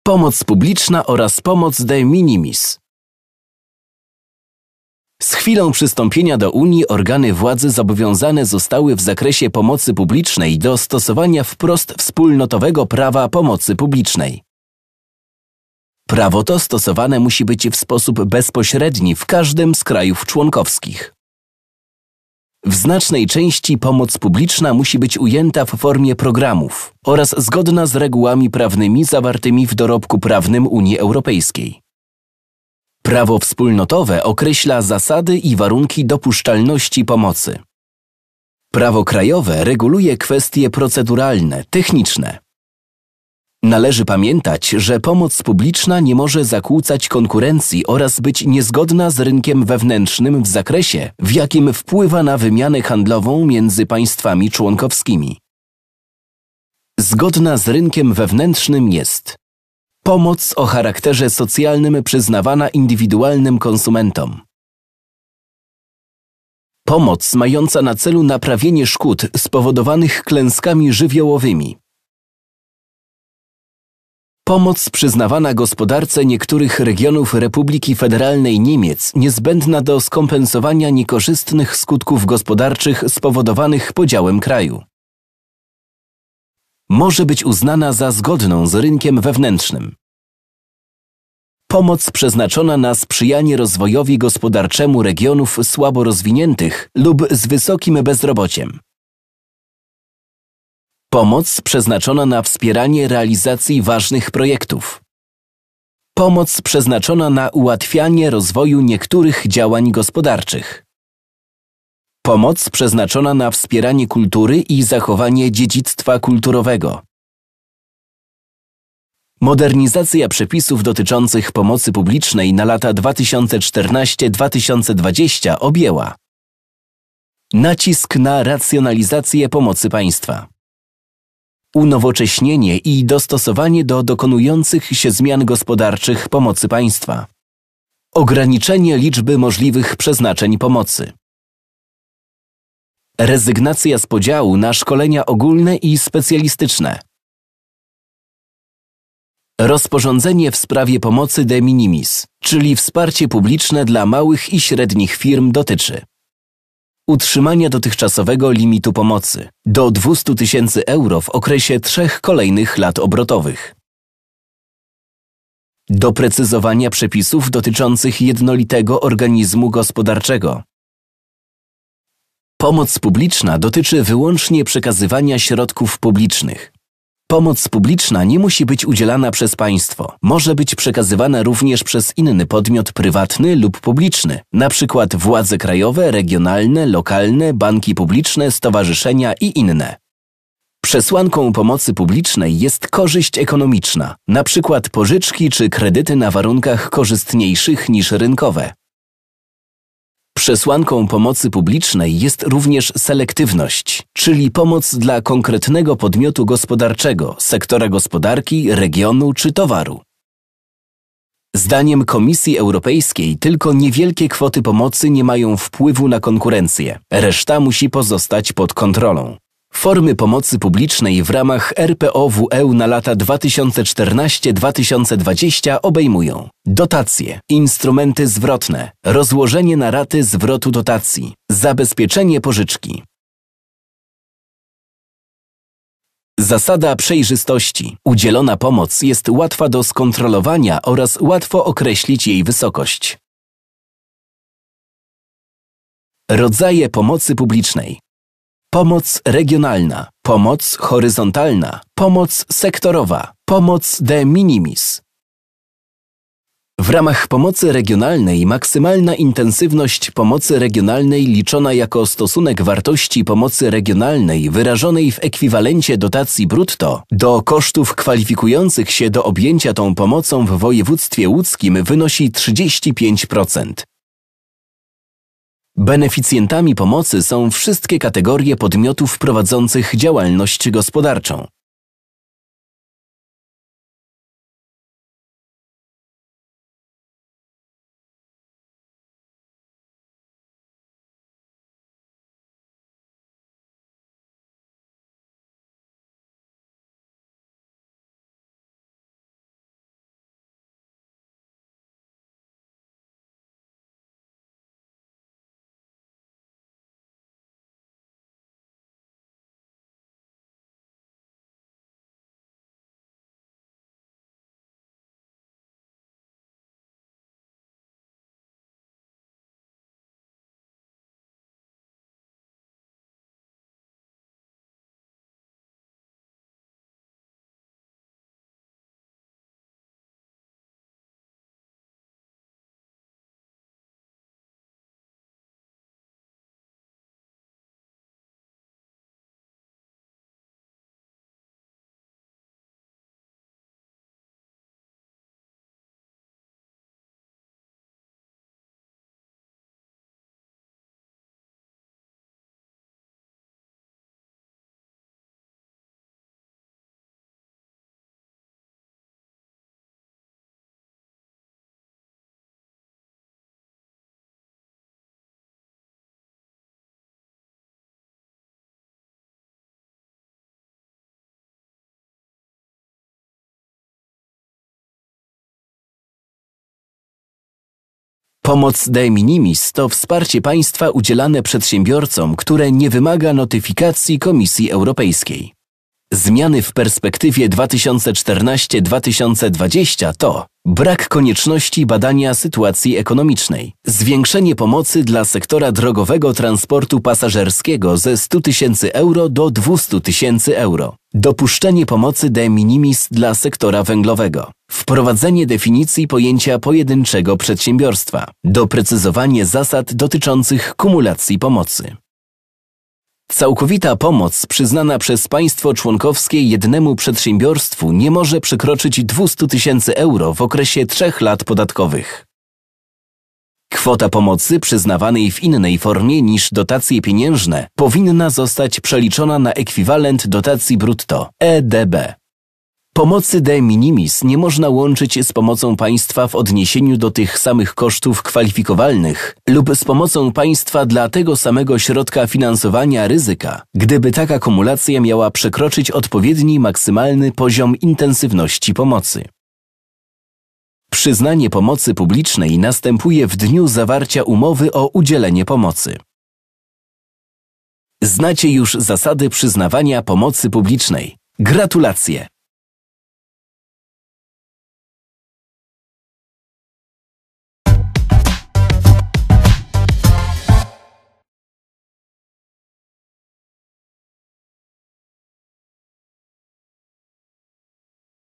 Pomoc publiczna oraz pomoc de minimis. Z chwilą przystąpienia do Unii organy władzy zobowiązane zostały w zakresie pomocy publicznej do stosowania wprost wspólnotowego prawa pomocy publicznej. Prawo to stosowane musi być w sposób bezpośredni w każdym z krajów członkowskich. W znacznej części pomoc publiczna musi być ujęta w formie programów oraz zgodna z regułami prawnymi zawartymi w dorobku prawnym Unii Europejskiej. Prawo wspólnotowe określa zasady i warunki dopuszczalności pomocy. Prawo krajowe reguluje kwestie proceduralne, techniczne. Należy pamiętać, że pomoc publiczna nie może zakłócać konkurencji oraz być niezgodna z rynkiem wewnętrznym w zakresie, w jakim wpływa na wymianę handlową między państwami członkowskimi. Zgodna z rynkiem wewnętrznym jest pomoc o charakterze socjalnym przyznawana indywidualnym konsumentom. Pomoc mająca na celu naprawienie szkód spowodowanych klęskami żywiołowymi. Pomoc przyznawana gospodarce niektórych regionów Republiki Federalnej Niemiec niezbędna do skompensowania niekorzystnych skutków gospodarczych spowodowanych podziałem kraju. Może być uznana za zgodną z rynkiem wewnętrznym. Pomoc przeznaczona na sprzyjanie rozwojowi gospodarczemu regionów słabo rozwiniętych lub z wysokim bezrobociem. Pomoc przeznaczona na wspieranie realizacji ważnych projektów. Pomoc przeznaczona na ułatwianie rozwoju niektórych działań gospodarczych. Pomoc przeznaczona na wspieranie kultury i zachowanie dziedzictwa kulturowego. Modernizacja przepisów dotyczących pomocy publicznej na lata 2014-2020 objęła nacisk na racjonalizację pomocy państwa, unowocześnienie i dostosowanie do dokonujących się zmian gospodarczych pomocy państwa, ograniczenie liczby możliwych przeznaczeń pomocy, rezygnacja z podziału na szkolenia ogólne i specjalistyczne. Rozporządzenie w sprawie pomocy de minimis, czyli wsparcie publiczne dla małych i średnich firm dotyczy utrzymania dotychczasowego limitu pomocy do 200 000 euro w okresie 3 kolejnych lat obrotowych. Doprecyzowania przepisów dotyczących jednolitego organizmu gospodarczego. Pomoc publiczna dotyczy wyłącznie przekazywania środków publicznych. Pomoc publiczna nie musi być udzielana przez państwo. Może być przekazywana również przez inny podmiot prywatny lub publiczny, np. władze krajowe, regionalne, lokalne, banki publiczne, stowarzyszenia i inne. Przesłanką pomocy publicznej jest korzyść ekonomiczna, np. pożyczki czy kredyty na warunkach korzystniejszych niż rynkowe. Przesłanką pomocy publicznej jest również selektywność, czyli pomoc dla konkretnego podmiotu gospodarczego, sektora gospodarki, regionu czy towaru. Zdaniem Komisji Europejskiej tylko niewielkie kwoty pomocy nie mają wpływu na konkurencję, reszta musi pozostać pod kontrolą. Formy pomocy publicznej w ramach RPO-WE na lata 2014-2020 obejmują dotacje, instrumenty zwrotne, rozłożenie na raty zwrotu dotacji, zabezpieczenie pożyczki. Zasada przejrzystości. Udzielona pomoc jest łatwa do skontrolowania oraz łatwo określić jej wysokość. Rodzaje pomocy publicznej. Pomoc regionalna, pomoc horyzontalna, pomoc sektorowa, pomoc de minimis. W ramach pomocy regionalnej maksymalna intensywność pomocy regionalnej liczona jako stosunek wartości pomocy regionalnej wyrażonej w ekwiwalencie dotacji brutto do kosztów kwalifikujących się do objęcia tą pomocą w województwie łódzkim wynosi 35%. Beneficjentami pomocy są wszystkie kategorie podmiotów prowadzących działalność gospodarczą. Pomoc de minimis to wsparcie państwa udzielane przedsiębiorcom, które nie wymaga notyfikacji Komisji Europejskiej. Zmiany w perspektywie 2014-2020 to brak konieczności badania sytuacji ekonomicznej, zwiększenie pomocy dla sektora drogowego transportu pasażerskiego ze 100 000 euro do 200 000 euro, dopuszczenie pomocy de minimis dla sektora węglowego, wprowadzenie definicji pojęcia pojedynczego przedsiębiorstwa, doprecyzowanie zasad dotyczących kumulacji pomocy. Całkowita pomoc przyznana przez państwo członkowskie jednemu przedsiębiorstwu nie może przekroczyć 200 000 euro w okresie 3 lat podatkowych. Kwota pomocy przyznawanej w innej formie niż dotacje pieniężne powinna zostać przeliczona na ekwiwalent dotacji brutto (EDB). Pomocy de minimis nie można łączyć z pomocą państwa w odniesieniu do tych samych kosztów kwalifikowalnych lub z pomocą państwa dla tego samego środka finansowania ryzyka, gdyby taka kumulacja miała przekroczyć odpowiedni maksymalny poziom intensywności pomocy. Przyznanie pomocy publicznej następuje w dniu zawarcia umowy o udzielenie pomocy. Znacie już zasady przyznawania pomocy publicznej. Gratulacje!